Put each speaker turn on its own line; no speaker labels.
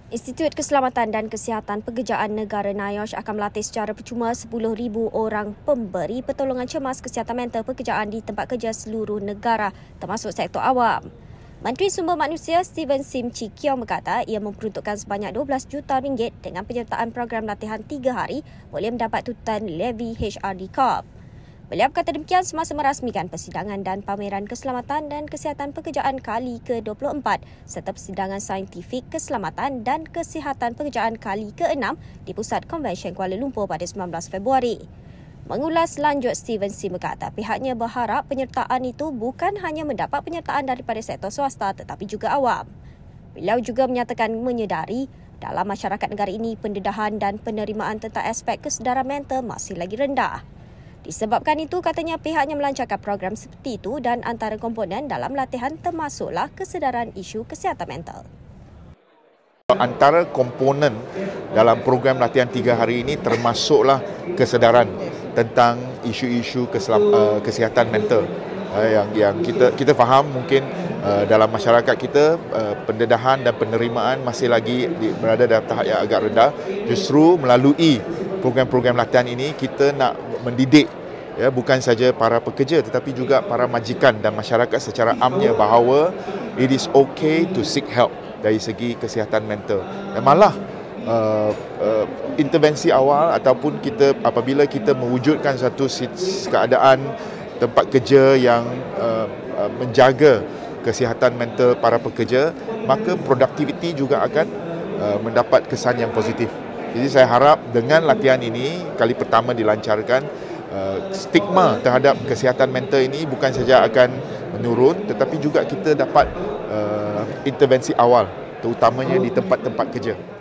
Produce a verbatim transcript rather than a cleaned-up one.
Institut Keselamatan dan Kesihatan Pekerjaan Negara NIOSH akan melatih secara percuma sepuluh ribu orang pemberi pertolongan cemas kesihatan mental pekerjaan di tempat kerja seluruh negara termasuk sektor awam. Menteri Sumber Manusia Steven Sim Chee Kiong berkata ia memperuntukkan sebanyak dua belas juta ringgit dengan penyertaan program latihan tiga hari boleh mendapat tututan Levy H R D Corp. Beliau berkata demikian semasa merasmikan persidangan dan pameran keselamatan dan kesihatan pekerjaan kali ke dua puluh empat serta persidangan saintifik keselamatan dan kesihatan pekerjaan kali ke enam di Pusat Konvensyen Kuala Lumpur pada sembilan belas Februari. Mengulas lanjut, Steven Sim berkata pihaknya berharap penyertaan itu bukan hanya mendapat penyertaan daripada sektor swasta tetapi juga awam. Beliau juga menyatakan menyedari dalam masyarakat negara ini pendedahan dan penerimaan tentang aspek kesedaran mental masih lagi rendah. Disebabkan itu, katanya pihaknya melancarkan program seperti itu dan antara komponen dalam latihan termasuklah kesedaran isu kesihatan mental.
Antara komponen dalam program latihan tiga hari ini termasuklah kesedaran tentang isu-isu kesihatan mental. Yang yang kita kita faham mungkin dalam masyarakat kita pendedahan dan penerimaan masih lagi berada dalam tahap yang agak rendah. Justru melalui program-program latihan ini kita nak mendidik ya bukan saja para pekerja tetapi juga para majikan dan masyarakat secara amnya bahawa it is okay to seek help dari segi kesihatan mental. Dan malah uh, uh, intervensi awal ataupun kita apabila kita mewujudkan satu keadaan tempat kerja yang uh, uh, menjaga kesihatan mental para pekerja, maka produktiviti juga akan uh, mendapat kesan yang positif. Jadi saya harap dengan latihan ini kali pertama dilancarkan, uh, stigma terhadap kesihatan mental ini bukan saja akan menurun tetapi juga kita dapat uh, intervensi awal terutamanya di tempat-tempat kerja.